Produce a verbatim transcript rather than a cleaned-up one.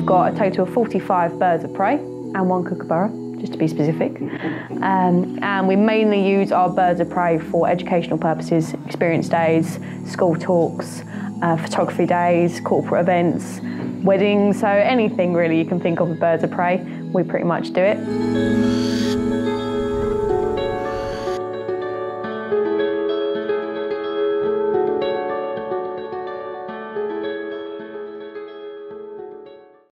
we've got a total of forty-five birds of prey and one kookaburra, just to be specific. Um, and we mainly use our birds of prey for educational purposes, experience days, school talks, uh, photography days, corporate events, weddings, so anything really you can think of with birds of prey, we pretty much do it.